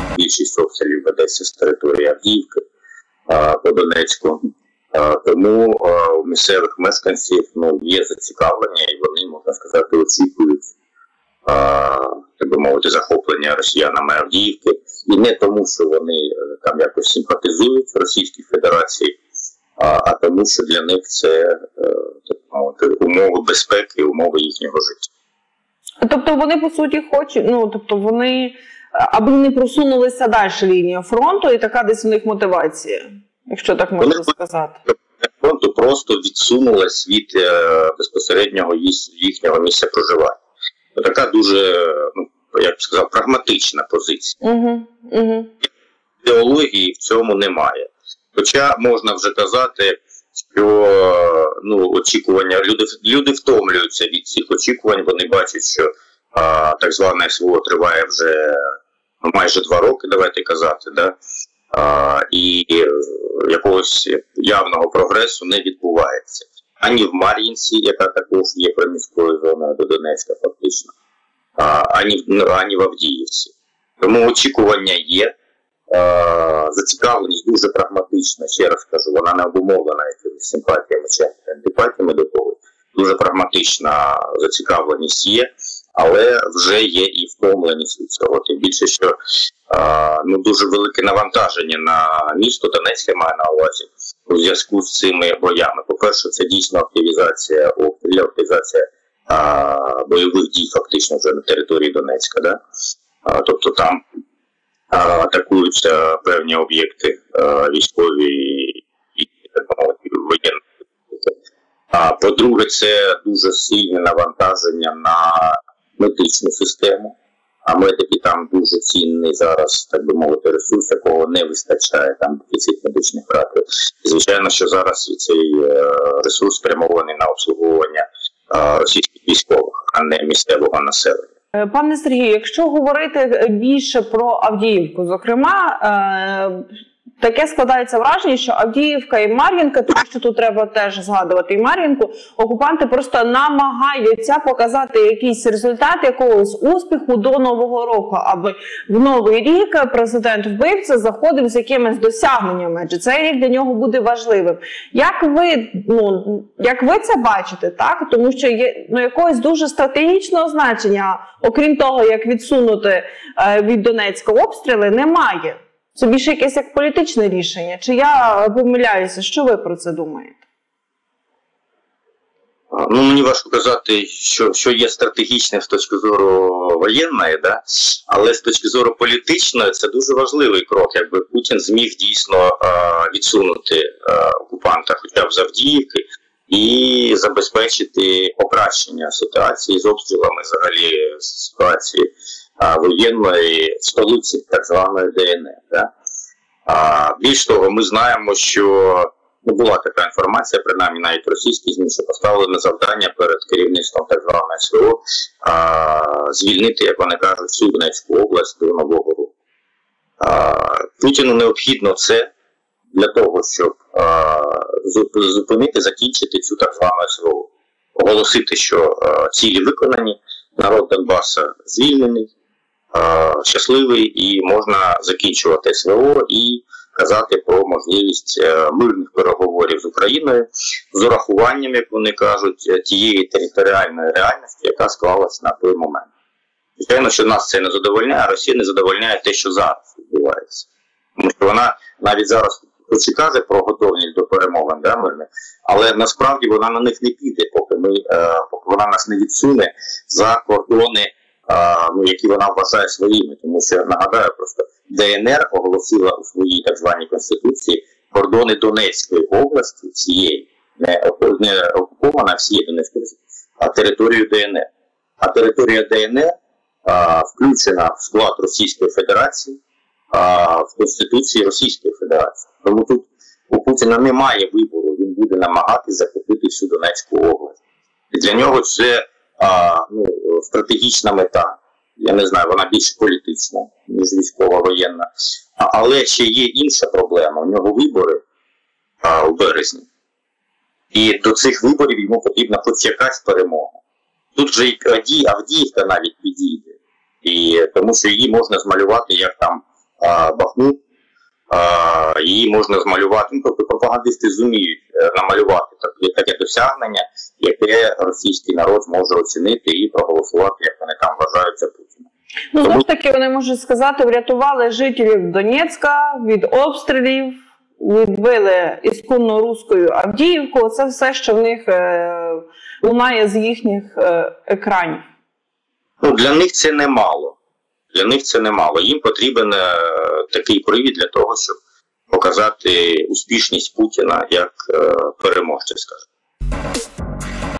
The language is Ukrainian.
більшість обстрілів ведеться з території Авдіївки по Донецьку. Тому у місцевих мешканців є зацікавлення, і вони, можна сказати, очікують, так би мовити, захоплення росіянами Авдіївки. І не тому, що вони там якось симпатизують Російській Федерації, а тому, що для них це, так мовити, умови безпеки, умови їхнього життя. Тобто вони, по суті, хочуть, вони, аби не просунулися далі лінію фронту, і така десь у них мотивація, якщо так можна сказати. Фронту просто відсунулась від безпосереднього їхнього місця проживання. Така дуже, як б сказав, прагматична позиція. Ідеології в цьому немає. Хоча можна вже казати, що очікування, люди втомлюються від цих очікувань, вони бачать, що так зване СВО триває вже майже 2 роки, давайте казати, да? І якогось явного прогресу не відбувається. Ані в Мар'їнці, яка також є приміською зоною до Донецька фактично, ані в Авдіївці. Тому очікування є, зацікавленість дуже прагматична, ще раз кажу, вона не обумовлена якимись симпатіями чи антипатіями до когось. Дуже прагматична зацікавленість є, але вже є і втомленість від цього. Тим більше, що дуже велике навантаження на місто Донецьке має на увазі у зв'язку з цими боями. По-перше, це дійсно активізація обстрілів, активізація бойових дій фактично вже на території Донецька. Да? Тобто там атакуються певні об'єкти військові і воєнні. По-друге, це дуже сильне навантаження на медичну систему. А медики там дуже цінний зараз, так би мовити, ресурс, якого не вистачає, там дефіцит медичних кадрів. Звичайно, що зараз цей ресурс спрямований на обслуговування російських військових, а не місцевого населення. Пане Сергію, якщо говорити більше про Авдіївку, зокрема, таке складається враження, що Авдіївка і Мар'їнка, тому що тут треба теж згадувати і Мар'їнку, окупанти просто намагаються показати якийсь результат якогось успіху до Нового року, аби в Новий рік президент-вбивця заходив з якимись досягненнями, адже цей рік для нього буде важливим. Як ви це бачите, так? Тому що є якогось дуже стратегічного значення, окрім того, як відсунути від Донецька обстріли, немає. Це більше якесь як політичне рішення? Чи я помиляюся? Що ви про це думаєте? Мені важко казати, що є стратегічне з точки зору воєнної, да? Але з точки зору політичної це дуже важливий крок, якби Путін зміг дійсно відсунути окупанта хоча б з Авдіївки і забезпечити покращення ситуації з обстрілами, взагалі ситуації воєнної в столиці так званої ДНР. Да? Більш того, ми знаємо, що була така інформація, принаймні навіть російські ЗМІ, що поставили завдання перед керівництвом так званої СВО звільнити, як вони кажуть, всю Донецьку область до Нового року. Путіну необхідно це для того, щоб зупинити, закінчити цю так звану СВО. Оголосити, що цілі виконані, народ Донбаса звільнений, щасливий, і можна закінчувати СВО і казати про можливість мирних переговорів з Україною з урахуванням, як вони кажуть, тієї територіальної реальності, яка склалась на той момент. Звичайно, що нас це не задовольняє, а Росія не задовольняє те, що зараз відбувається. Тому що вона навіть зараз хоч і каже про готовність до перемовин, да, мирних, але насправді вона на них не піде, поки вона нас не відсуне за кордони, які вона вважає своїми. Тому що, нагадаю, просто ДНР оголосила у своїй так званій Конституції кордони Донецької області, всієї, не окупована всієї Донецької області, а територію ДНР. А територія ДНР включена в склад Російської Федерації, в Конституції Російської Федерації. Тому тут у Путіна немає вибору, він буде намагатися захопити всю Донецьку область. І для нього це стратегічна мета. Я не знаю, вона більш політична, ніж військово-воєнна. Але ще є інша проблема. У нього вибори у березні. І до цих виборів йому потрібна хоч якась перемога. Тут вже і Авдіївка навіть підійде. І тому що її можна змалювати як там Бахмут. Її можна змалювати, тобто пропагандисти зуміють намалювати таке досягнення, яке російський народ зможе оцінити і проголосувати, як вони там вважають, за Путіна. Ну, знову ж таки, вони можуть сказати, врятували жителів Донецька від обстрілів, відбили ісконно руською Авдіївку. Це все, що в них лунає з їхніх екранів. Ну, для них це немало. Для них це немало. Їм потрібен такий привід для того, щоб показати успішність Путіна як переможця, скажімо.